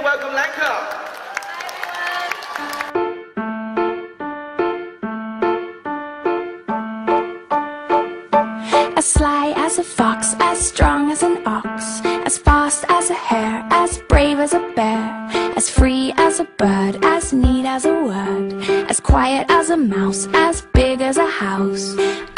welcome Lenka. As sly as a fox, as strong as an ox, as fast as a hare, as brave as a bear, as free as a bird, as neat as a word, as quiet as a mouse, as big as a house.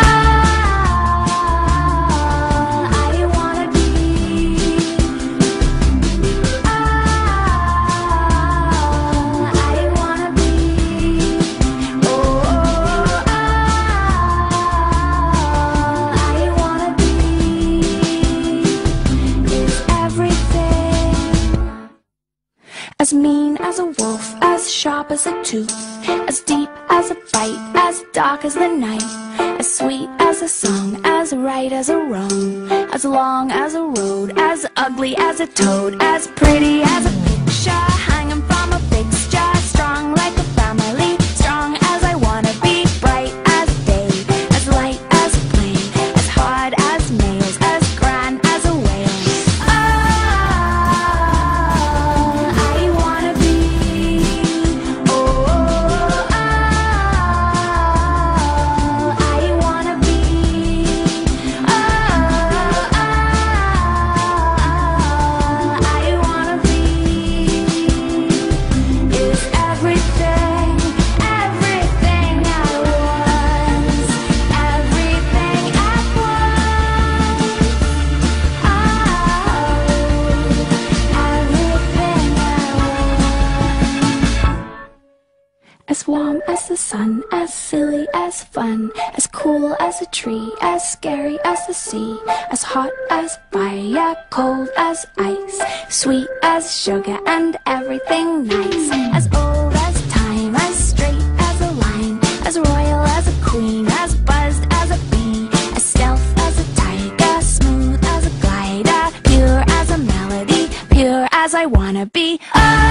As mean as a wolf, as sharp as a tooth, as deep as a bite, as dark as the night, as sweet as a song, as right as a wrong, as long as a road, as ugly as a toad, as pretty as a picture hanging from a fixture, strong like a family, strong as I wanna be, bright as day, as light as a plane, as hard as nails, as grand as a whale. As warm as the sun, as silly as fun, as cool as a tree, as scary as the sea, as hot as fire, cold as ice, sweet as sugar and everything nice, as old as time, as straight as a line, as royal as a queen, as buzzed as a bee, as stealth as a tiger, smooth as a glider, pure as a melody, pure as I wanna be.